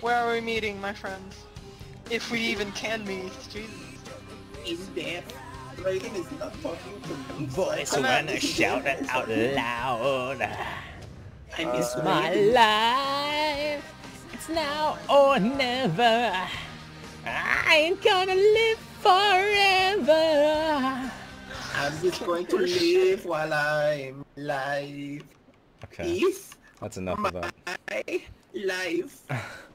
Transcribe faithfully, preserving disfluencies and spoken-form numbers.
Where are we meeting, my friends? If we even can meet, Jesus. In death. Reagan is not talking to me. Boys, I'm gonna shout it out loud. I miss It's my Reagan. life. It's now or never. I ain't gonna live forever. I'm just going to live while I'm alive. Okay, Is that's enough of that. my life.